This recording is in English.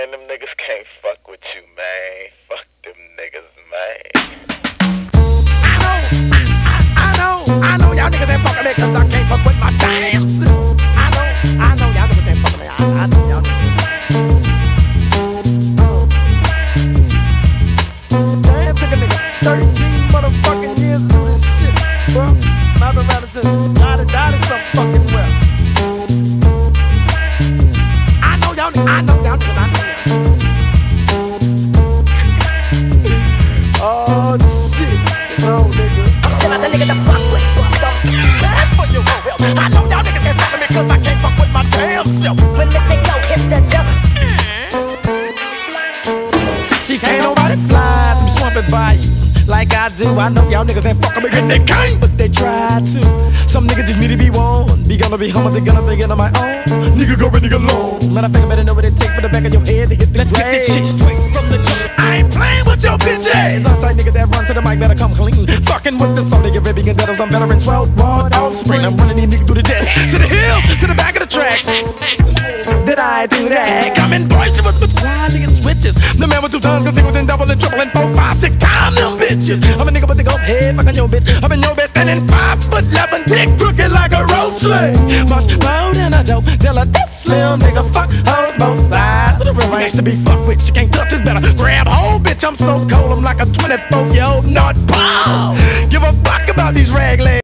Man, them niggas can't fuck with you, man. Fuck them niggas, man. I know y'all niggas ain't fucking me cause I can't fuck with my damn suit. I know y'all niggas ain't fucking me. I know y'all niggas. Damn, took a nigga 13 motherfucking years to do this shit, bro. I've been rapping since I died some fucking well. I know y'all niggas. Oh shit, it's on, nigga. I'm still not the nigga to fuck with. Stop bad for your own health. I know y'all niggas can't fuck with me cause I can't fuck with my damn self. When Mr. Go hits the devil. See, can't nobody fly from swamping by you like I do. I know y'all niggas ain't fucking me and they can't, but they try to. Some niggas just need to be one. Be gonna be humble, they gonna think of my own. Nigga go and nigga alone. Man, I think I better know what it take for the back of your head to hit the Let's get this shit straight from the jump. I ain't playing with your bitch ass. Outside nigga that run to the mic better come clean. Fucking with the soul, nigga, baby, and that I'm better than 12 raw offspring. I'm running these niggas through the jets, to the hills, to the back of the tracks. Did I do that? Coming boisterous with wild nigga switches. The man with 2 tons can sing within double and triple and 4, 5, 6 times them bitches. I'm a nigga with the go head, fucking your bitch. I'm in your bed standing 5'11", dick crooked like a roach leg. Much more than a dope dealer, that slim nigga fuck hoes both sides of the river. Ain't to be fucked with, you can't touch this better. Grab hold, bitch, I'm so cold, I'm like a 24-year-old nut bomb. Give a fuck about these rag legs.